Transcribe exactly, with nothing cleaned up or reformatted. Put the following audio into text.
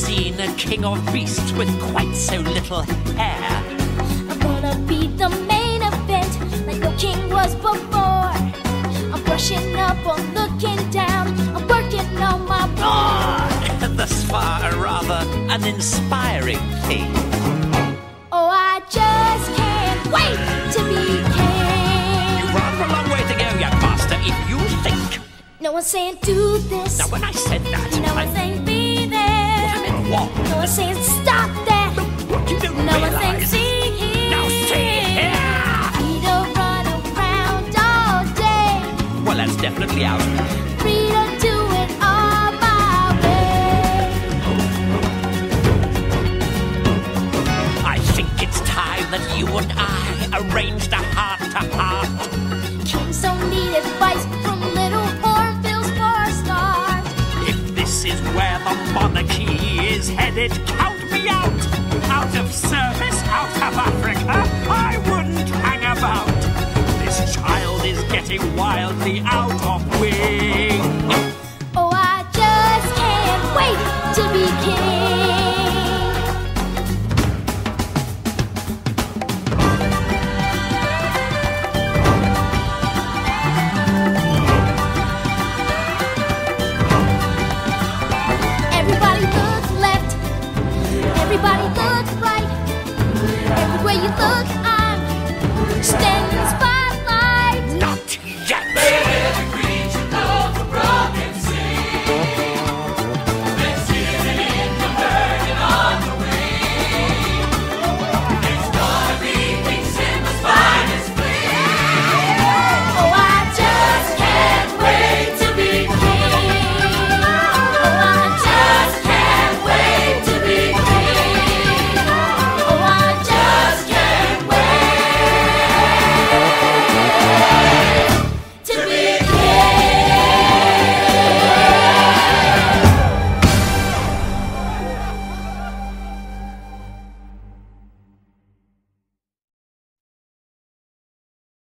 seen a king of beasts with quite so little hair. I'm gonna be the main event, like no king was before. I'm brushing up on looking down, I'm working on my Ah, thus far a rather uninspiring thing. Oh, I just can't wait to be king. You've rather a long way to go, young master, if you think. No one's saying do this. Now when I said that, No I one's saying be there. I meant what? No one's saying stop that. What you don't No one's saying realize. see here. Now see here. Free to run around all day. Well, that's definitely out. Free to do it all my way. I think it's time that you and I arranged a heart-to-heart. Kings don't need advice from little hornbills for a start. If this is where the monarchy is headed, count me out. Out of service, out of Africa, I wouldn't hang about. This child is getting wildly out of wing. Oh, I just can't wait to be king.